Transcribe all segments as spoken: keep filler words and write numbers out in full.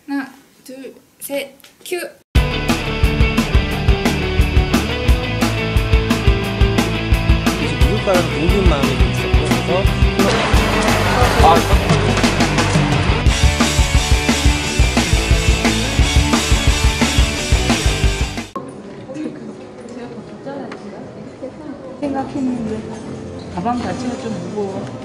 하나, 둘, 셋, 큐! 누굴까라는 궁금한 마음이 좀 있었고, 그래서 아, 생각했는데 가방 자체가 좀 무거워.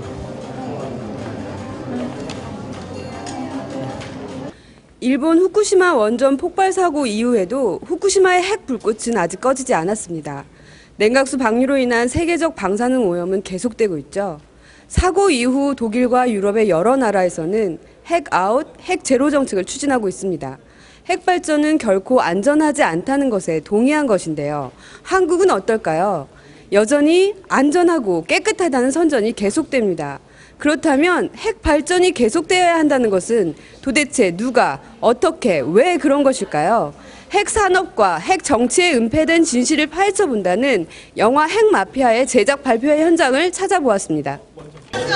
일본 후쿠시마 원전 폭발 사고 이후에도 후쿠시마의 핵 불꽃은 아직 꺼지지 않았습니다. 냉각수 방류로 인한 세계적 방사능 오염은 계속되고 있죠. 사고 이후 독일과 유럽의 여러 나라에서는 핵 아웃, 핵 제로 정책을 추진하고 있습니다. 핵 발전은 결코 안전하지 않다는 것에 동의한 것인데요. 한국은 어떨까요? 여전히 안전하고 깨끗하다는 선전이 계속됩니다. 그렇다면 핵 발전이 계속되어야 한다는 것은 도대체 누가, 어떻게, 왜 그런 것일까요? 핵 산업과 핵 정치에 은폐된 진실을 파헤쳐본다는 영화 핵 마피아의 제작 발표 현장을 찾아보았습니다. 여기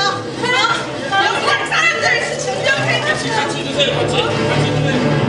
사람들 진정해 주세요. 같이 드세요. 같이. 같이 드세요.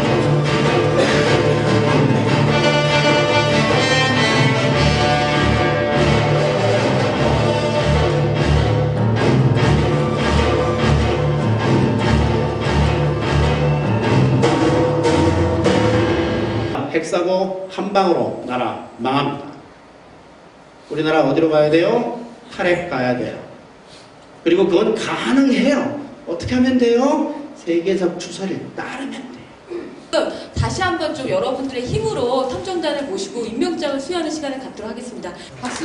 핵사고 한 방으로 나라 망합니다. 우리나라 어디로 가야 돼요? 탈핵 가야 돼요. 그리고 그건 가능해요. 어떻게 하면 돼요? 세계적 추세를 따르면 돼요. 다시 한번 좀 여러분들의 힘으로 탐정단을 모시고 임명장을 수여하는 시간을 갖도록 하겠습니다. 박수.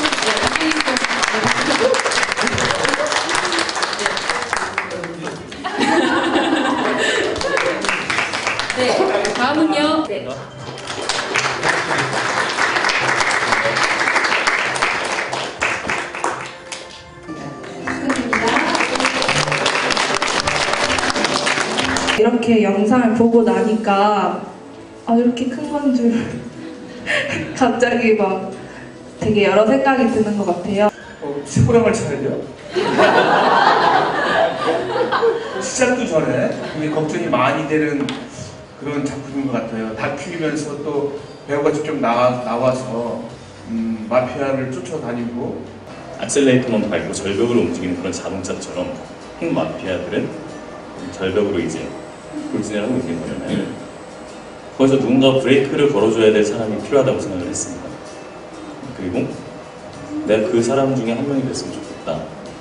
네, 다음은요. 네. 이렇게 영상을 보고 나니까 아 이렇게 큰 건 줄 갑자기 막 되게 여러 생각이 드는 것 같아요. 어, 식구량을 차야 돼요? 시작도 전에 굉장히 걱정이 많이 되는 그런 작품인 것 같아요. 다큐이면서 또 배우가 직접 나와, 나와서 음, 마피아를 쫓아다니고 악셀레이터만 밟고 절벽으로 움직이는 그런 자동차처럼 핵 마피아들은 절벽으로 이제 돌진을 하고 있는 거잖아요. 거기서 누군가 브레이크를 걸어줘야 될 사람이 필요하다고 생각을 했습니다. 그리고 내가 그 사람 중에 한 명이 됐으면 좋겠다.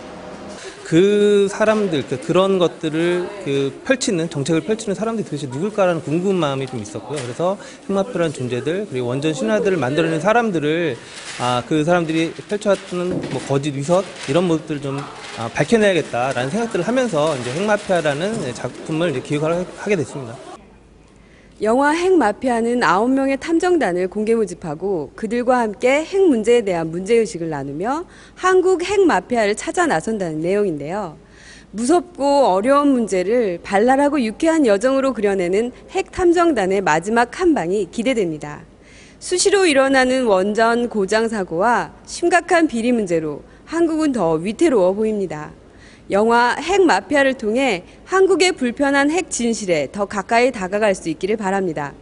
그 사람들, 그런 것들을 그 펼치는, 정책을 펼치는 사람들이 도대체 누굴까라는 궁금한 마음이 좀 있었고요. 그래서 핵마피아라는 존재들, 그리고 원전 신화들을 만들어낸 사람들을, 아, 그 사람들이 펼쳐왔던 뭐 거짓, 위선, 이런 모습들을 좀 아, 밝혀내야겠다라는 생각들을 하면서 이제 핵마피아라는 작품을 이제 기획을 하게 됐습니다. 영화 핵 마피아는 아홉 명의 탐정단을 공개 모집하고 그들과 함께 핵 문제에 대한 문제의식을 나누며 한국 핵 마피아를 찾아 나선다는 내용인데요. 무섭고 어려운 문제를 발랄하고 유쾌한 여정으로 그려내는 핵 탐정단의 마지막 한 방이 기대됩니다. 수시로 일어나는 원전 고장 사고와 심각한 비리 문제로 한국은 더 위태로워 보입니다. 영화 핵 마피아를 통해 한국의 불편한 핵 진실에 더 가까이 다가갈 수 있기를 바랍니다.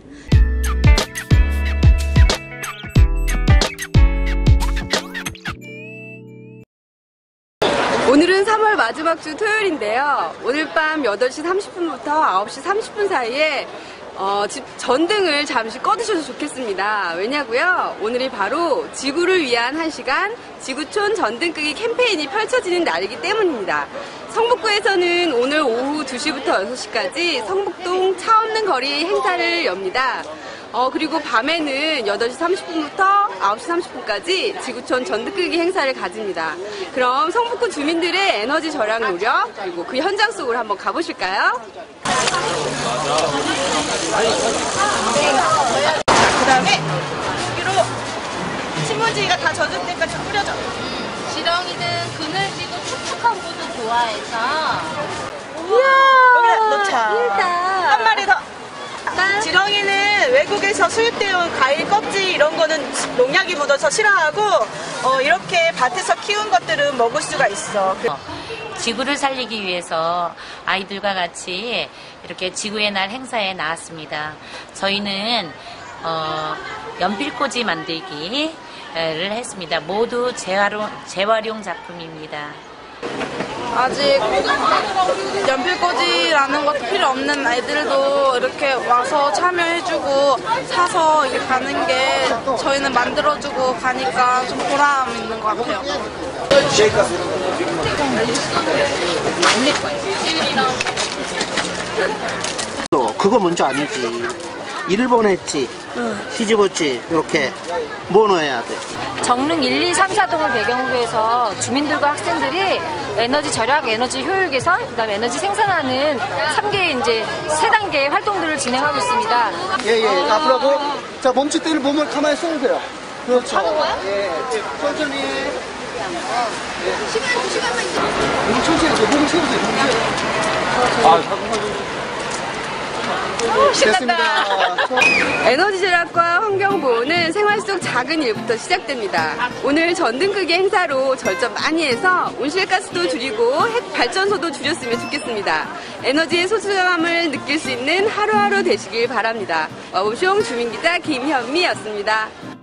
오늘은 삼월 마지막 주 토요일인데요. 오늘 밤 여덟 시 삼십 분부터 아홉 시 삼십 분 사이에 어, 집 전등을 잠시 꺼두셔도 좋겠습니다. 왜냐고요? 오늘이 바로 지구를 위한 한 시간 지구촌 전등 끄기 캠페인이 펼쳐지는 날이기 때문입니다. 성북구에서는 오늘 오후 두 시부터 여섯 시까지 성북동 차 없는 거리 행사를 엽니다. 어, 그리고 밤에는 여덟 시 삼십 분부터 아홉 시 삼십 분까지 지구촌 전등 끄기 행사를 가집니다. 그럼 성북구 주민들의 에너지 절약 노력, 그리고 그 현장 속으로 한번 가보실까요? 그 다음에 여기로 신문지가 다 젖을 때까지 뿌려줘. 지렁이는 그늘지고 촉촉한 곳을 좋아해서. 우와, 여기다 넣자. 한 마리 더. 지렁이는 외국에서 수입되어 온 과일 껍질 이런 거는 농약이 묻어서 싫어하고 어, 이렇게 밭에서 키운 것들은 먹을 수가 있어. 지구를 살리기 위해서 아이들과 같이 이렇게 지구의 날 행사에 나왔습니다. 저희는 어, 연필꽂이 만들기를 했습니다. 모두 재활용, 재활용 작품입니다. 아직 연필꽂이라는 것도 필요 없는 아이들도 이렇게 와서 참여해주고 사서 이렇게 가는 게 저희는 만들어주고 가니까 좀 보람 있는 것 같아요. 그거 먼저 아니지. 일본 했지, 뒤집었지, 이렇게 뭐 넣어야 돼? 정릉 일, 이, 삼, 사동을 배경으로 해서 주민들과 학생들이 에너지 절약, 에너지 효율 개선, 그다음에 에너지 생산하는 삼 개 이제 세 단계의 활동들을 진행하고 있습니다. 예, 예. 앞으로 하고, 자, 멈칫대를 몸을 가만히 쏘세요. 그렇죠. 하는 거야? 예. 천천히. 예. 시간, 시간만 있어. 몸을 천천히 해서 몸을 세우세요. 몸을 세우세요. 아, 됐습니다. 에너지 절약과 환경 보호는 생활 속 작은 일부터 시작됩니다. 오늘 전등크기 행사로 절전 많이 해서 온실가스도 줄이고 핵 발전소도 줄였으면 좋겠습니다. 에너지의 소중함을 느낄 수 있는 하루하루 되시길 바랍니다. 와보숑 주민기자 김현미였습니다.